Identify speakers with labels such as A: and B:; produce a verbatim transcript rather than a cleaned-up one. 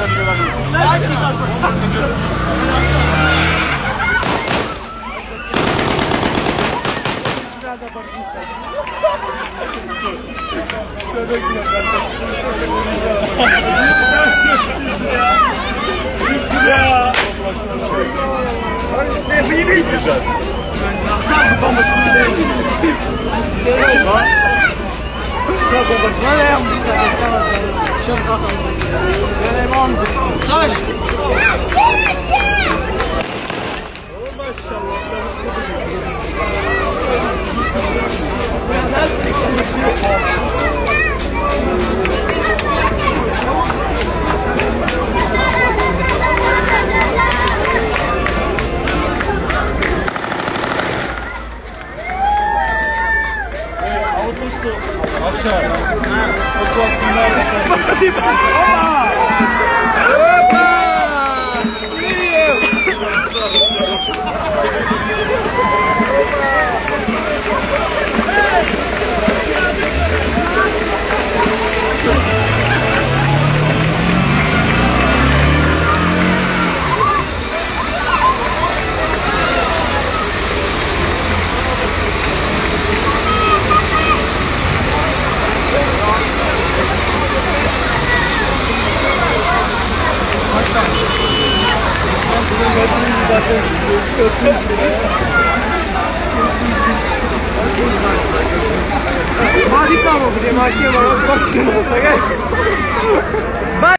A: Nee, wil je niet gezet? Samengeband is goed idee.
B: ولا يوم تشتغل شوف خاطر سليمان خش
A: ما شاء الله Akşam. Basta ti basta. Opa!
B: Hadi tamam, bir de maaşı var, bak şimdi olsa gel.